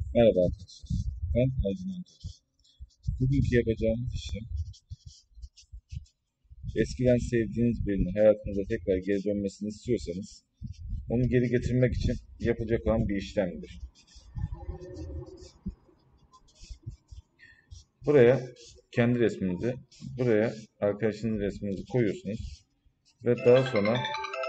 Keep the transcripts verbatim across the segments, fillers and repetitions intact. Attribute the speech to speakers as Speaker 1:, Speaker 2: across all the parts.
Speaker 1: Merhaba arkadaşlar. Ben Ercüment Hoca. Bugünkü yapacağımız işlem, eskiden sevdiğiniz birinin hayatınıza tekrar geri dönmesini istiyorsanız, onu geri getirmek için yapılacak olan bir işlemdir. Buraya kendi resminizi, buraya arkadaşınızın resminizi koyuyorsunuz ve daha sonra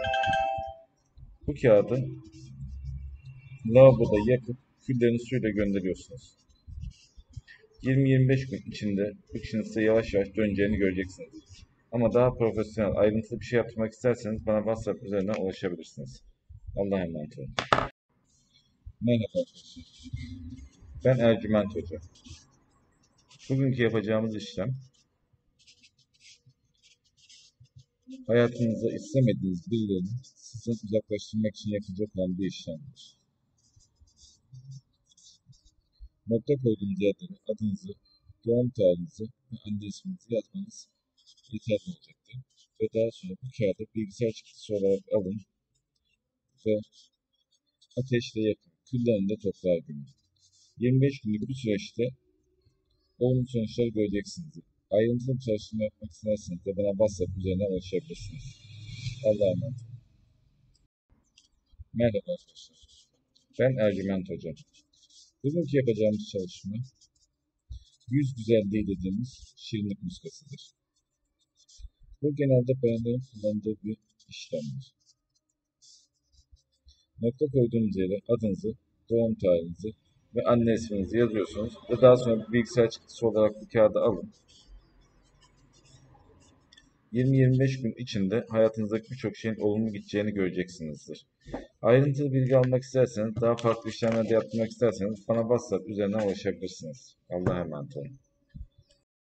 Speaker 1: bu kağıdı lavaboda yakıp küllerini suyla gönderiyorsunuz. yirmi yirmi beş gün içinde bu işin size yavaş yavaş döneceğini göreceksiniz. Ama daha profesyonel, ayrıntılı bir şey yapmak isterseniz bana WhatsApp üzerinden ulaşabilirsiniz. Allah'a emanet olun. Merhaba arkadaşlar. Ben Ercüment Hoca. Bugünkü yapacağımız işlem, hayatınızda istemediğiniz birilerini sizden uzaklaştırmak için yapılacak olan bir işlemdir. Nokta koyduğunuz yerlere adınızı, doğum tarihinizi ve anne isminizi yazmanız yeterli olacaktır. Ve daha sonra bu kağıdı bilgisayar çıktısı olarak alın ve ateşle yakın, küllerini de toprağa gömün. yirmi beş günlük bir süreçte olumlu sonuçları göreceksinizdir. Ayrıntılı bir çalışma yapmak isterseniz de bana WhatsApp üzerinden ulaşabilirsiniz. Allah'a emanet olun. Merhaba arkadaşlar. Ben Ercüment Hocam. Bugünkü yapacağımız çalışma yüz güzelliği dediğimiz şirinlik muskasıdır. Bu genelde bayanların kullandığı bir işlemdir. Nokta koyduğunuz yere adınızı, doğum tarihinizi ve anne isminizi yazıyorsunuz ve daha sonra bilgisayar çıktısı olarak bu kağıdı alın. yirmi yirmi beş gün içinde hayatınızdaki birçok şeyin olumlu gideceğini göreceksinizdir. Ayrıntılı bilgi almak isterseniz, daha farklı işlemler de yaptırmak isterseniz bana WhatsApp üzerinden ulaşabilirsiniz. Allah'a emanet olun.